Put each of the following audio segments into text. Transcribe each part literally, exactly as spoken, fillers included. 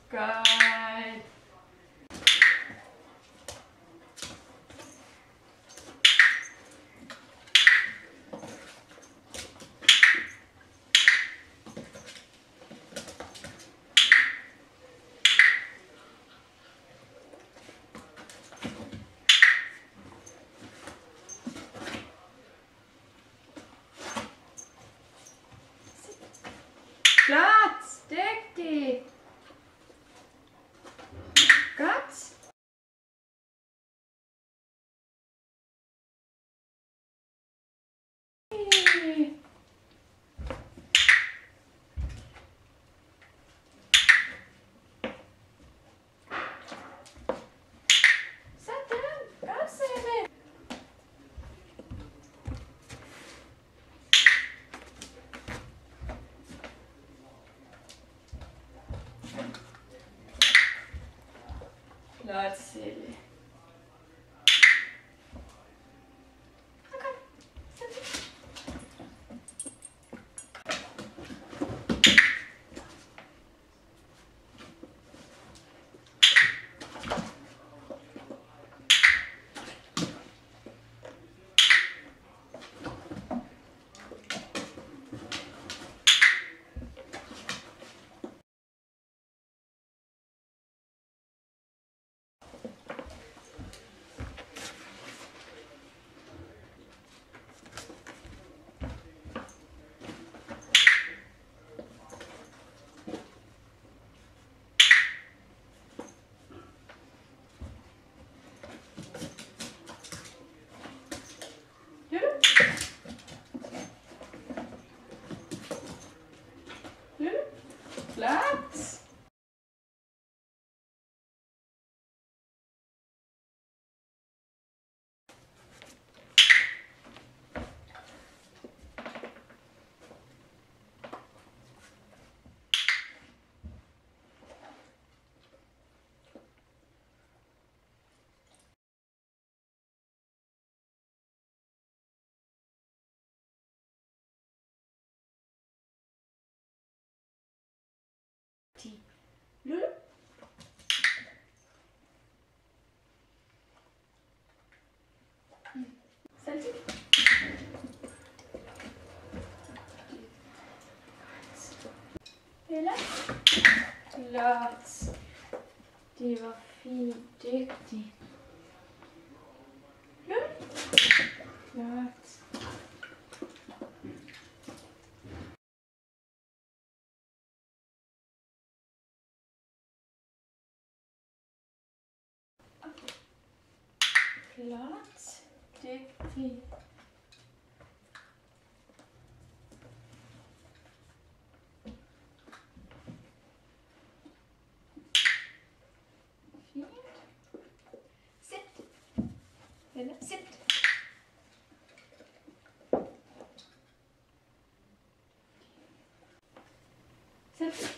Godt. Flot! Dygtig! Godt! Sådan! Godt, Sille! Flot, Sille. Flot! Lulu. Salty. Bella. Flot. Det var fint. Dygtig. Lulu. Flot. Flot. Dygtig. Fint. Sit. Bella, sit. Sit.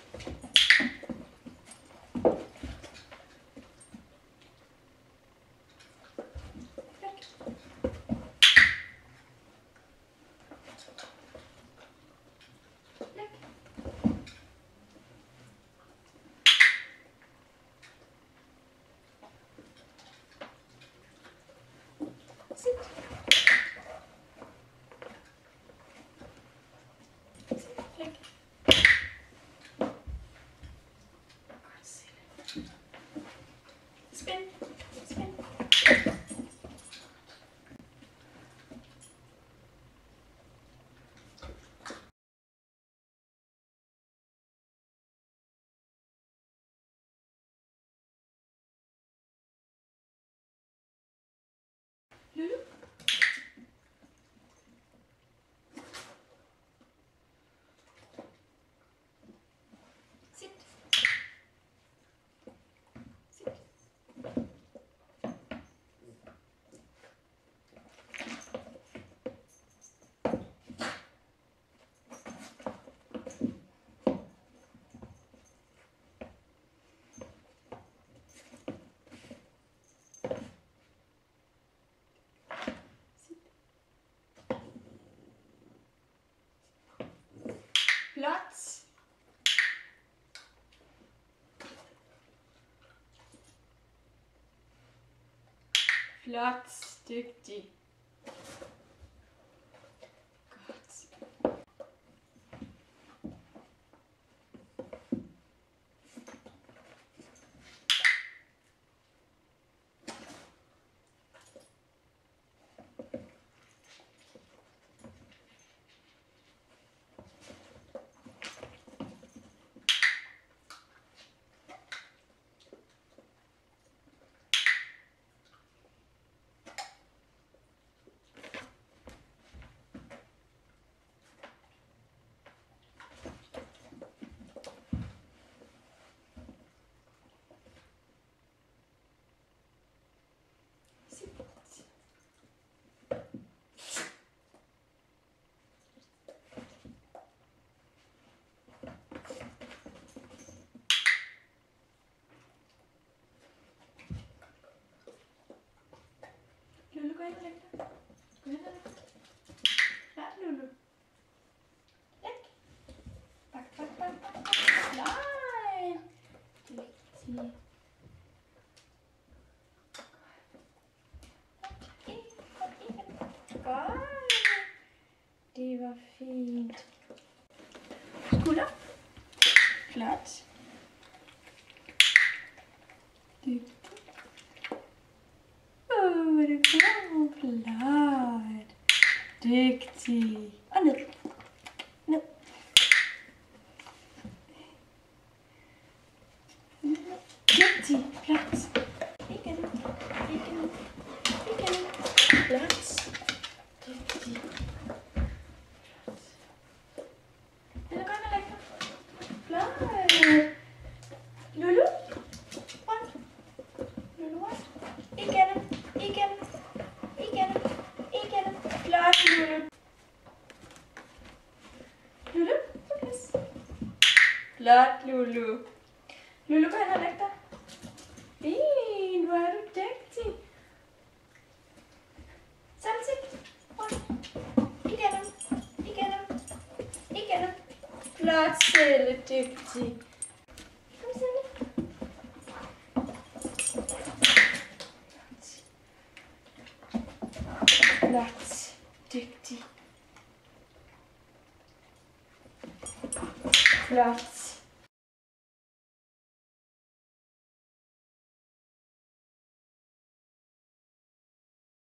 Flot, dygtig. Godt. Lulu, gå ind og læg dig. Gå ind og læg dig. Klart, Lulu. Læg. Bak, bak, bak, bak, bak. Nej. Dygtig. Godt. Det var fint. Skulder. Flot. Dygtig. Uh, det er god. Flot. Dygtig. Og ned. Ned. Dygtig. Flot. Igen. Igen. Igen. Flot. Dygtig. Lille, gå ind og læg dig. Flot. Lulu. Rundt. Lulu, rundt. Igen. Igen. Igen. Igen. Flot, Lulu. Lulu, yes. Flot, Lulu. Lulu, gå hen og læg dig. Fint, hvor er du dygtig. Samtidig. Rundt. Igennem. Igennem. Igennem. Flot, Selle, dygtig. Kom, Selle. Flot, dygtig. Flot.